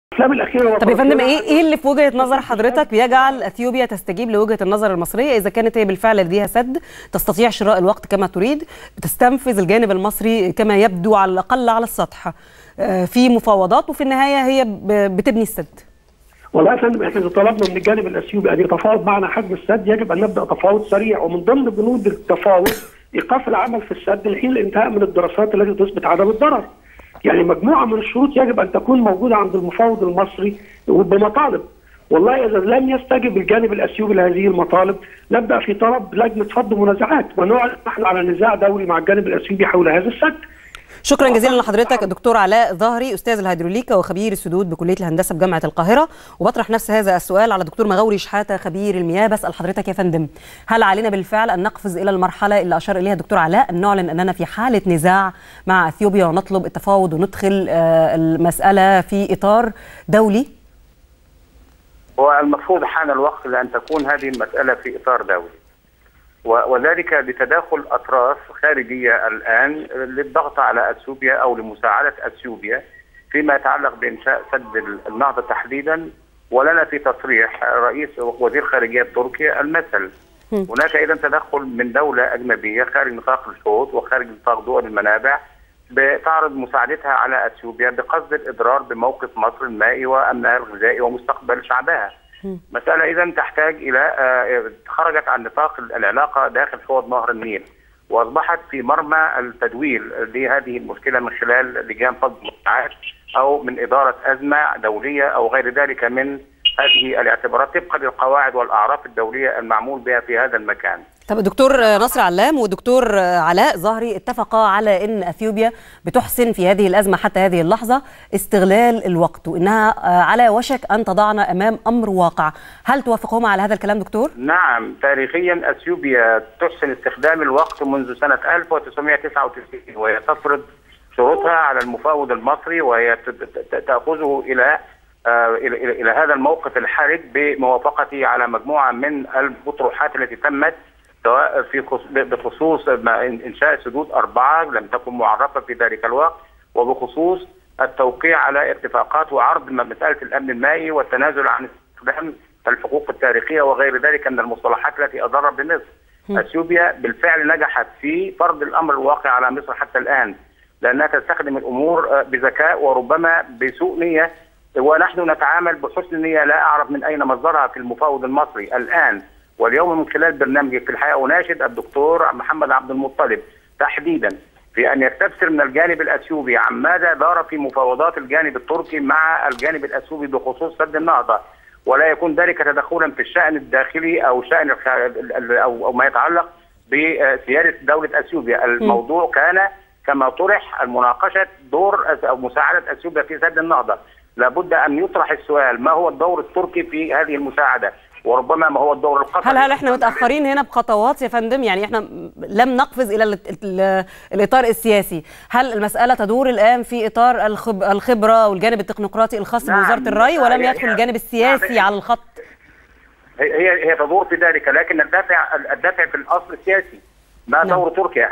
الافلام الاخيره. طب يا فندم، ايه اللي في وجهه نظر حضرتك بيجعل اثيوبيا تستجيب لوجهه النظر المصريه؟ اذا كانت هي بالفعل لديها سد تستطيع شراء الوقت كما تريد، تستنفذ الجانب المصري كما يبدو على الاقل على السطح في مفاوضات، وفي النهايه هي بتبني السد. والله يا فندم، احنا طلبنا من الجانب الاثيوبي ان يتفاوض معنا حجم السد، يجب ان نبدا تفاوض سريع، ومن ضمن بنود التفاوض ايقاف العمل في السد لحين الانتهاء من الدراسات التي تثبت عدم الضرر. يعني مجموعه من الشروط يجب ان تكون موجوده عند المفاوض المصري وبمطالب. والله اذا لم يستجب الجانب الاثيوبي لهذه المطالب نبدا في طلب لجنه فض منازعات ونعلن نحن على نزاع دولي مع الجانب الاثيوبي حول هذا السد. شكرا جزيلا لحضرتك الدكتور علاء ظهري، استاذ الهيدروليكا وخبير السدود بكليه الهندسه بجامعه القاهره. وبطرح نفس هذا السؤال على الدكتور مغاوري شحاته خبير المياه. بسال حضرتك يا فندم، هل علينا بالفعل ان نقفز الى المرحله اللي اشار اليها الدكتور علاء، ان نعلن اننا في حاله نزاع مع اثيوبيا ونطلب التفاوض وندخل المساله في اطار دولي؟ هو المفروض حان الوقت لان تكون هذه المساله في اطار دولي، وذلك لتداخل اطراف خارجيه الان للضغط على اثيوبيا او لمساعده اثيوبيا فيما يتعلق بانشاء سد النهضه تحديدا. ولنا في تصريح رئيس وزير خارجيه تركيا المثل. هناك ايضا تدخل من دوله اجنبيه خارج نطاق الحوض وخارج نطاق دول المنابع بتعرض مساعدتها على اثيوبيا بقصد الاضرار بموقف مصر المائي وامنها الغذائي ومستقبل شعبها. مسألة إذن تحتاج إلى خرجت عن نطاق العلاقة داخل حوض نهر النيل، وأصبحت في مرمى التدويل لهذه المشكلة من خلال لجان فض منازعات أو من إدارة أزمة دولية أو غير ذلك من هذه الاعتبارات طبقا للقواعد والأعراف الدولية المعمول بها في هذا المكان. طب الدكتور نصر علام والدكتور علاء ظهري اتفقا على ان اثيوبيا بتحسن في هذه الازمه حتى هذه اللحظه استغلال الوقت، وانها على وشك ان تضعنا امام امر واقع. هل توافقهما على هذا الكلام دكتور؟ نعم، تاريخيا اثيوبيا تحسن استخدام الوقت منذ سنه 1999، وهي تفرض شروطها على المفاوض المصري، وهي تاخذه الى هذا الموقف الحرج بموافقته على مجموعه من الأطروحات التي تمت، سواء بخصوص انشاء سدود 4 لم تكن معرفه في ذلك الوقت، وبخصوص التوقيع على اتفاقات وعرض مساله الامن المائي والتنازل عن استخدام الحقوق التاريخيه وغير ذلك من المصطلحات التي اضرت بمصر. اثيوبيا بالفعل نجحت في فرض الامر الواقع على مصر حتى الان، لانها تستخدم الامور بذكاء وربما بسوء نيه، ونحن نتعامل بحسن نيه لا اعرف من اين مصدرها في المفاوض المصري الان. واليوم من خلال برنامجي في الحقيقه اناشد الدكتور محمد عبد المطلب تحديدا في ان يستفسر من الجانب الاثيوبي عن ماذا دار في مفاوضات الجانب التركي مع الجانب الاثيوبي بخصوص سد النهضه، ولا يكون ذلك تدخلا في الشان الداخلي او شان او ما يتعلق بسياده دوله اثيوبيا. الموضوع كان كما طرح المناقشه دور او مساعده اثيوبيا في سد النهضه. لابد ان يطرح السؤال ما هو الدور التركي في هذه المساعده، وربما ما هو الدور القطري. هل احنا متاخرين هنا بخطوات يا فندم؟ يعني احنا لم نقفز الى الاطار السياسي. هل المساله تدور الان في اطار الخبره والجانب التكنوقراطي الخاص بوزاره الري، ولم يدخل الجانب السياسي على الخط؟ هي تدور في ذلك، لكن الدافع في الاصل السياسي. ما دور تركيا؟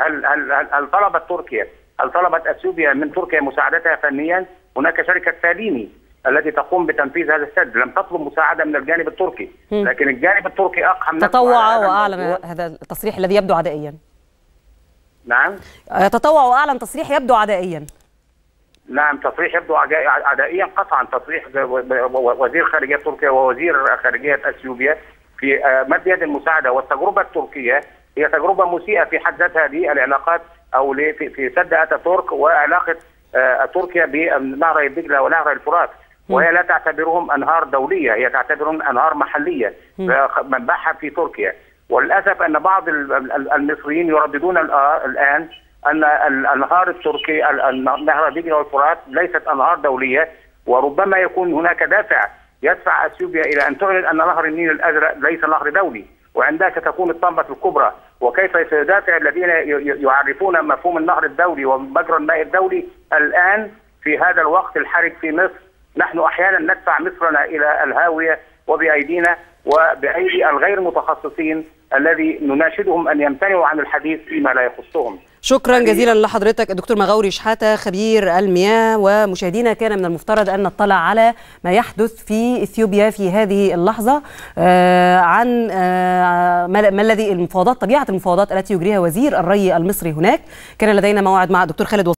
هل طلبت اثيوبيا من تركيا مساعدتها فنيا؟ هناك شركه ساليني التي تقوم بتنفيذ هذا السد لم تطلب مساعده من الجانب التركي، لكن الجانب التركي اقحم تطوع واعلن هذا التصريح الذي يبدو عدائيا. نعم، تطوع واعلن تصريح يبدو عدائيا. نعم، تصريح يبدو عدائيا قطعا. تصريح وزير خارجيه تركيا ووزير خارجيه اثيوبيا في مد يد المساعده. والتجربه التركيه هي تجربه مسيئه في حد ذاتها للعلاقات او في سد اتاتورك وعلاقه تركيا بنهر دجله ونهر الفرات، وهي لا تعتبرهم انهار دوليه، هي تعتبرهم انهار محليه منبعها في تركيا. وللاسف ان بعض المصريين يرددون الان ان الانهار التركي نهر دجله والفرات ليست انهار دوليه، وربما يكون هناك دافع يدفع اثيوبيا الى ان تعلن ان نهر النيل الازرق ليس نهر دولي، وعندها ستكون الطامه الكبرى. وكيف سيدافع الذين يعرفون مفهوم النهر الدولي ومجرى الماء الدولي الان في هذا الوقت الحرج في مصر؟ نحن احيانا ندفع مصرنا الى الهاويه وبايدينا وبايدي الغير متخصصين الذي نناشدهم ان يمتنعوا عن الحديث فيما لا يخصهم. شكرا جزيلا لحضرتك الدكتور مغاوري شحاتة خبير المياه. ومشاهدينا كان من المفترض أن نطلع على ما يحدث في إثيوبيا في هذه اللحظة عن ما الذي طبيعة المفاوضات التي يجريها وزير الري المصري هناك. كان لدينا موعد مع الدكتور خالد